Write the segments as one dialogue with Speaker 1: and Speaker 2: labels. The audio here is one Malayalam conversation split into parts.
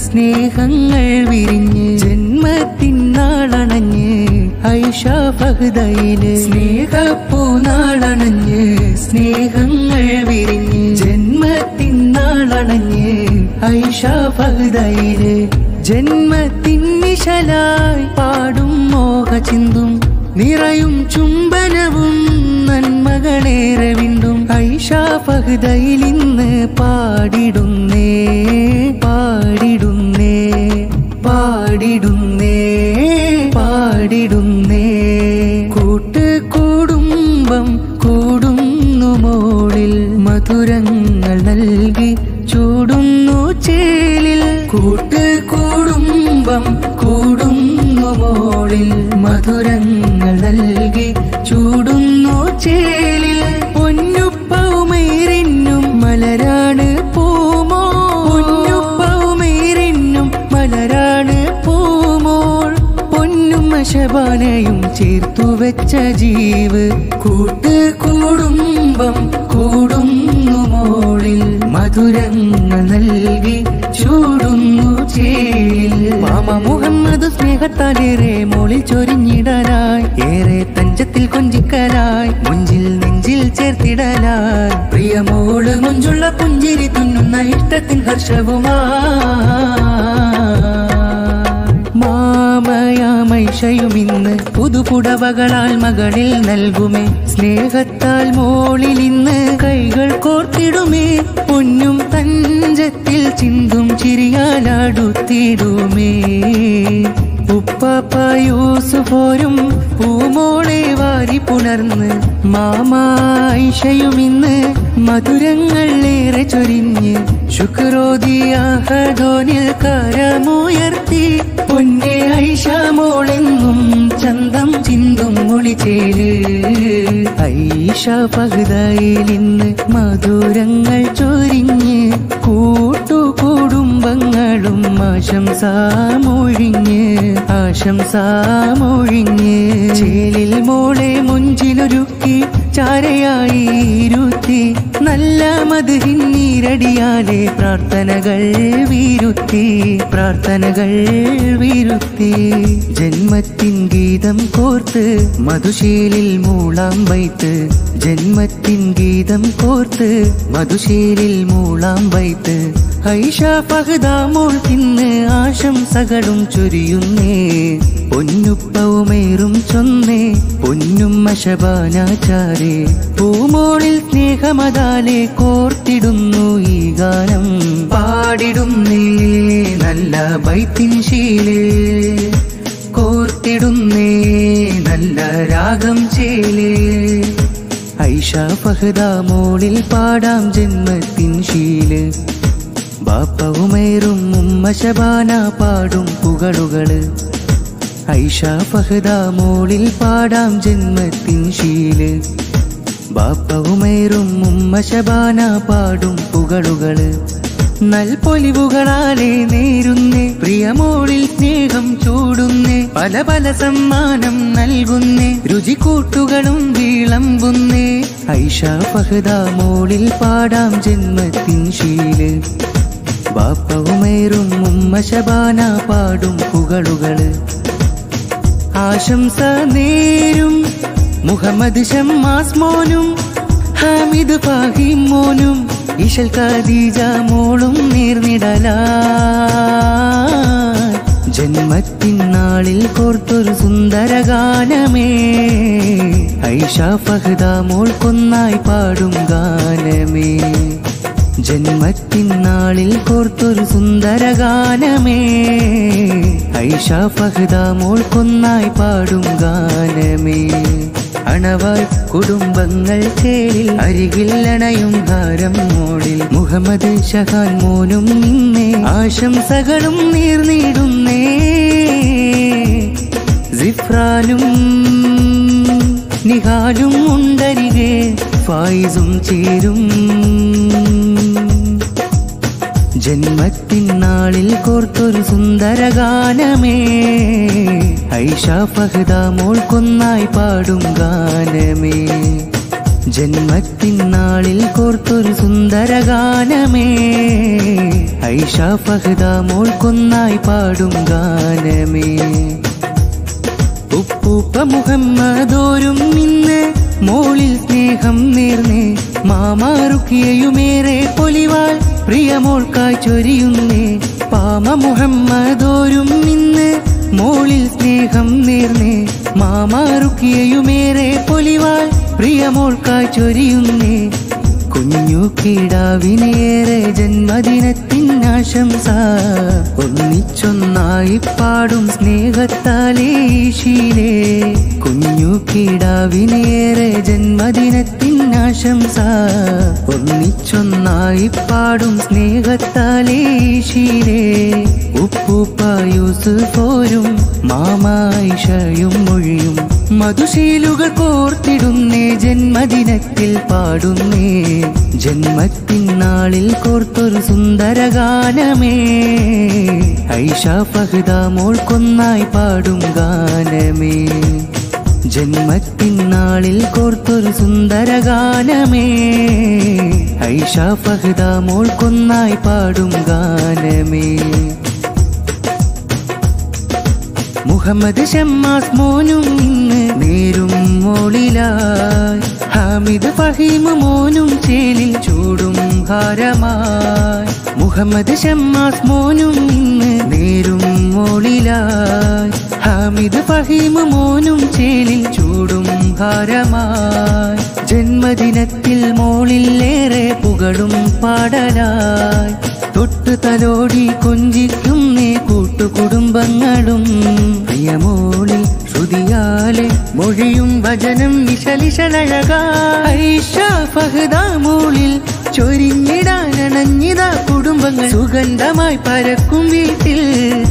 Speaker 1: സ്നേഹങ്ങൾ വിരിഞ്ഞ് ജന്മത്തിനാളണഞ്ഞ് ഐഷ ഫഹ്ദയിലെ സ്നേഹപ്പൂനാളണഞ്ഞ് സ്നേഹങ്ങൾ വിരിഞ്ഞ് ജന്മത്തിനാളണഞ്ഞ് ഐഷ ഫഹ്ദയിലെ ജന്മത്തിൻ നിശലായി പാടും മോഹചിന്തും നിറയും ചുംബനവും നന്മകളേറെ വിണ്ടും ഐഷ ഫഹ്ദയിൽ ഇന്ന് പാടിടുന്നേ പാടിടുന്നേ പാടിടുന്നേ പാടിടുന്നേ കൂട്ടുകുടുംബം കൂടുന്നു മോളിൽ മധുരങ്ങൾ നൽകി ചൂടുന്നു ചേലിൽ കൂട്ടുകുടുംബം കൂടുന്നു മോളിൽ മധുരങ്ങൾ നൽകി ചൂടുന്നു ചേലിൽ പൊന്നുപ്പവുമേറിന്നും മലരാണ് പൂമോ പൊന്നുപ്പവുമേറിന്നും മലരാണ് പൂമോൾ പൊന്നും ശബാനയും ചേർത്തു വെച്ച ജീവ് കൂട്ടുകുടുംബം കൂടുന്നു മോളിൽ മധുരങ്ങൾ നൽകി ചൂടുന്നു ചേലിൽ മാമ മുഹമ്മദ് സ്നേഹത്താലേറെ മോളിൽ ചൊരിഞ്ഞിടലായി ഏറെ തഞ്ചത്തിൽ കൊഞ്ചിക്കലായി മുഞ്ചിൽ നെഞ്ചിൽ ചേർത്തിടലായി പ്രിയമോള് മുഞ്ചുള്ള പുഞ്ചിരി തുന്നുന്ന ഇഷ്ടത്തിൻ ഹർഷവുമാമയാമൈഷയും ഇന്ന് പുതുപുടവകളാൽ മകളിൽ നൽകുമേ സ്നേഹത്താൽ മോളിൽ ഇന്ന് കൈകൾ കോർത്തിടുമേ പൊന്നും തഞ്ചത്തിൽ ചിന്തും ചിരിയാലാടുത്തിടുമേ ഉപ്പാപ്പ യൂസുഫോരും പൂമോളെ വാരി പുണർന്ന് മാമായിഷയും ഇന്ന് മധുരങ്ങൾ ഏറെ ചൊരിഞ്ഞ് ശുക്രോദിയാഹദോനിൽ കരമുയർത്തി പൊന്നെ ഐഷ മോളെന്നും ചന്തം ചിന്തും മൊളിച്ചേല് ഐഷ ഫഹ്ദയിൽ ഇന്ന് മധുരങ്ങൾ ചൊരിഞ്ഞ് കൂട്ടുകുടുംബങ്ങളും ആശംസാമൊഴിഞ്ഞ് ആശംസാമൊഴിഞ്ഞ് ചേലിൽ മോളെ മുഞ്ചിലൊരുക്കി ചാരയായി ഇരുത്തി നല്ല മദ്ഹിൻ നീരടിയാലെ പ്രാർത്ഥനകൾ വീരുത്തി പ്രാർത്ഥനകൾ വീരുത്തി ജന്മത്തിൻ ഗീതം കോർത്ത് മധുശീലിൽ മൂളാം ബൈത്ത് ജന്മത്തിൻ ഗീതം കോർത്ത് മധുശീലിൽ മൂളാം ബൈത്ത് ഐഷ ഫഹ്ദ മോൾ ഇന്ന് ആശംസകളും ചൊരിയുന്നേ പൊന്നുപ്പവുമേറും ചൊന്നേ പൊന്നുമ്മ ശബാനാചാരേ പൂമോളിൽ സ്നേഹമതാലെ കോർത്തിടുന്നു ഈ ഗാനം പാടിടുന്നേ നല്ല ബൈത്തിൻ ശീലേ കോർത്തിടുന്നേ നല്ല രാഗം ചേലേ ഐഷ ഫഹ്ദ മോളിൽ പാടാം ജന്മത്തിൻ ശീല് ബാപ്പവുമേറും ഉമ്മ ശബാന പാടും പുകളുകള് ഐഷ ഫഹ്ദ മോളിൽ പാടാം ജന്മത്തിൻ ശീല് ബാപ്പവുമേറും ഉമ്മ ശബാന പാടും പുകളുകള് നൽപൊലിവുകളാലെ നേരുന്നേ പ്രിയമോളിൽ സ്നേഹം ചൂടുന്നേ പല പല സമ്മാനം നൽകുന്നേ രുചിക്കൂട്ടുകളും വിളമ്പുന്നേ ഐഷ ഫഹ്ദ മോളിൽ പാടാം ജന്മത്തിൻ ശീല് ബാപ്പവുമേറും ഉമ്മ ശബാന പാടും പുകളുകള് ആശംസ നേരും മുഹമ്മദ് ഷമ്മാസ് മോനും ഹാമിദ് ഫാഹിം മോനും ഇശൽ ഖദീജ മോളും നേർന്നിടലാ ജന്മത്തിൻ നാളിൽ കോർത്തൊരു സുന്ദര ഗാനമേ ഐഷ ഫഹ്ദ മോൾക്കൊന്നായി പാടും ഗാനമേ ജന്മത്തിൻ നാളിൽ കോർത്തൊരു സുന്ദര ഗാനമേ ഐഷ ഫഹ്ദ മോൾക്കൊന്നായി പാടും ഗാനമേ അണവായി കുടുംബങ്ങൾ ചേരിൽ അരികിൽ അണയും ഹാരം മോളിൽ മുഹമ്മദ് ഷഹാൻ മോനും നിന്നേ ആശംസകളും നീർന്നിടുന്നേ സിഫ്രാനും നിഹാലും ഉണ്ടരികെ ഫായിസും ചേരും ജന്മത്തിൻ നാളിൽ കോർത്തൊരു സുന്ദര ഗാനമേ ഐഷ ഫഹ്ദ മോൾക്കൊന്നായി പാടും ഗാനമേ ജന്മത്തിനാളിൽ കോർത്തൊരു സുന്ദരഗാനമേ ഐഷ ഫഹദ മോൾക്കൊന്നായി പാടും ഗാനമേ. ഉപ്പൂപ്പ മുഹമ്മദോരും ഇന്ന് മോളിൽ സ്നേഹം നേർന്നേ മാമാറുക്കിയയുമേറെ പൊലിവാൽ പ്രിയമോൾക്കായി ചൊരിയുന്നേ. പാമ മുഹമ്മദോരും ഇന്ന് മോളിൽ സ്നേഹം നേർന്നേ മാമാറുക്കിയയുമേറെ പൊലിവാൽ പ്രിയമോൾക്കായി ചൊരിയുന്നേ. കുഞ്ഞു കിടാവിനേറെ ജന്മദിനത്തിനാശംസ ഒന്നിച്ചൊന്നായി പാടും സ്നേഹത്താലേശീലേ. കുഞ്ഞു കിടാവിനേറെ ജന്മദിനത്തിനാശംസ ഒന്നിച്ചൊന്നായി പാടും സ്നേഹത്താലേശീലേ. ഉപ്പൂപ്പ യൂസുഫോരും മാമായിഷയും മൊഴിയും മധുശീലുകൾ കോർത്തിടുന്നേ ജന്മദിനത്തിൽ പാടുന്നേ. ജന്മത്തിനാളിൽ കോർത്തൊരു സുന്ദരഗാനമേ ഐഷ ഫഹദ മോൾക്കൊന്നായി പാടും ഗാനമേ. ജന്മത്തിനാളിൽ കോർത്തൊരു സുന്ദരഗാനമേ ഐഷ ഫഹദ മോൾക്കൊന്നായി പാടും ഗാനമേ. മുഹമ്മദ് ഷമ്മാസ് മോനും ഇന്ന് നേരും മോളിലായി ഹാമിദ് ഫഹീം മോനും ചേലിൽ ചൂടും ഹാരമായി. മുഹമ്മദ് ഷമ്മാസ് മോനും ഇന്ന് നേരും മോളിലായി ഹാമിദ് ഫഹീം മോനും ചേലിൽ ചൂടും ഹാരമായി. ജന്മദിനത്തിൽ മോളിലേറെ പുകഴും പാടലായി തൊട്ടു തലോടി കൊഞ്ചിക്കുന്നേ കൂട്ടുകുടുംബങ്ങളും. പ്രിയമോളിൽ ശ്രുതിയാലെ മൊഴിയും ഭജനം വിശലിശലഴകായി ഐഷ ഫഹദ മോളിൽ ചൊരിഞ്ഞിടാനണഞ്ഞിതാ കുടുംബങ്ങൾ. സുഗന്ധമായി പരക്കും വീട്ടിൽ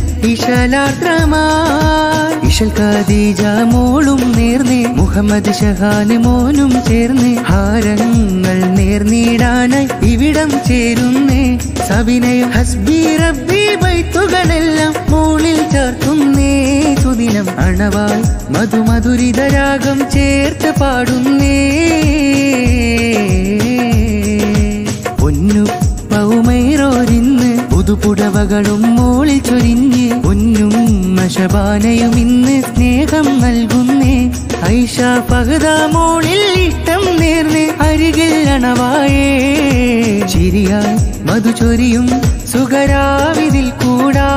Speaker 1: ഇശലാർദ്രമായി ഇശൽ ഖദീജ മോളും നേർന്നേ മുഹമ്മദ് ഷഹാൻ മോനും ചേർന്ന് ഹാരങ്ങൾ നേർന്നിടാനായി ഇവിടം ചേരുന്നേ. സവിനയം ഹസ്ബി റബ്ബി ബൈത്തുകളെല്ലാം മോളിൽ ചേർത്തുന്നേ. സുദിനം അണവായി മധുമധുരിതരാഗം ചേർത്ത് പാടുന്നേ. പൊന്നുപ്പവുമൈറോരിന്ന് പുതുപുടവകളും മോളിൽ ചൊരിഞ്ഞ് പൊന്നും മഷബാനയും ഇന്ന് സ്നേഹം നൽകുന്നേ. ഐഷ ഫഹദ മോളിൽ ഇഷ്ടം നേർന്ന് അരികിൽ അണവായേ ചിരിയായി മധു ചൊരിയും സുഖരാവിതിൽ കൂടാ.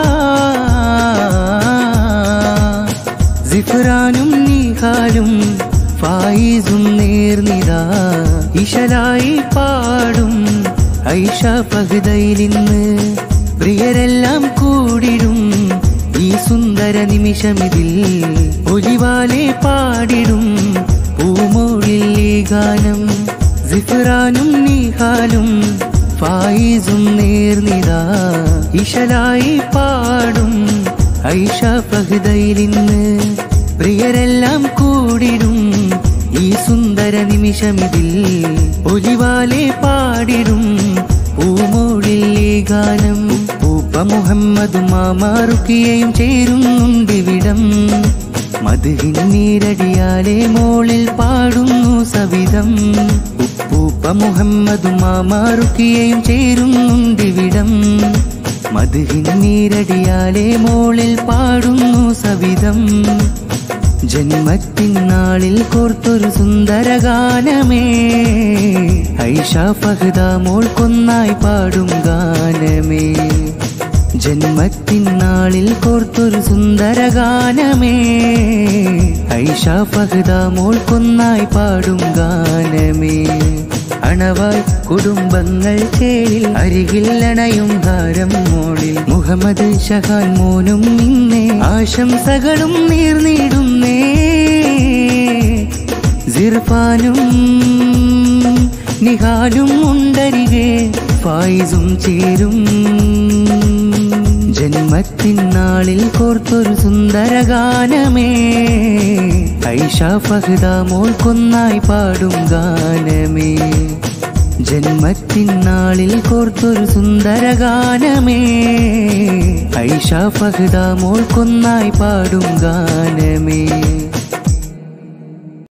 Speaker 1: സിഫ്രാനും നീഹാലും ഫായിസും നേർന്നിതാ ഇശലായി പാടും ഐഷ ഫഹദയിലിന്ന്. പ്രിയരെല്ലാം കൂടിടും ഈ സുന്ദര നിമിഷമിതിൽ ഒലിവാലെ പാടിടും പൂമോളിൽ ഈ ഗാനം. സിഫ്രാനും നീഹാലും ഫായിസും നേർന്നിതാ ഇശലായി പാടും ഐഷ ഫഹദയിലിന്ന്. പ്രിയരെല്ലാം കൂടിടും ഈ സുന്ദര നിമിഷമിതിൽ ഒലിവാലെ പാടിടും പൂമോളിൽ ഈ ഗാനം. പൂപ്പ മുഹമ്മദും മാമാറുക്കിയയും ചേരുന്നുണ്ടിവിടം മദ്ഹിൻ നീരടിയാലെ മോളിൽ പാടുന്നു സവിധം. ഉപ്പൂപ്പ മുഹമ്മദും മാമാറുക്കിയയും ചേരുന്നുണ്ടിവിടം മദ്ഹിൻ നീരടിയാലെ മോളിൽ പാടുന്നു സവിധം. ജന്മത്തിനാളിൽ കോർത്തൊരു സുന്ദരഗാനമേ ഐഷ ഫഹദ മോൾക്കൊന്നായി പാടും ഗാനമേ. ജന്മത്തിനാളിൽ കോർത്തൊരു സുന്ദരഗാനമേ ഐഷ ഫഹദ മോൾക്കൊന്നായി പാടും ഗാനമേ. അണവായി കുടുംബങ്ങൾ ചേരിൽ അരികിൽ അണയും ഹാരം മോളിൽ മുഹമ്മദ് ഷഹാൻ മോനും ഇന്നേ ആശംസകളും നേർന്നിടുന്നേ. സിർഫാനും നിഹാലും ഉണ്ടരികെ ഫായിസും ചേരും. ജന്മത്തിനാളിൽ കോർത്തൊരു സുന്ദരഗാനമേ ഐഷ ഫഹദ മോൾക്കൊന്നായി പാടും ഗാനമേ. ജന്മത്തിനാളിൽ കോർത്തൊരു സുന്ദരഗാനമേ ഐഷ ഫഹദ മോൾക്കൊന്നായി പാടും ഗാനമേ.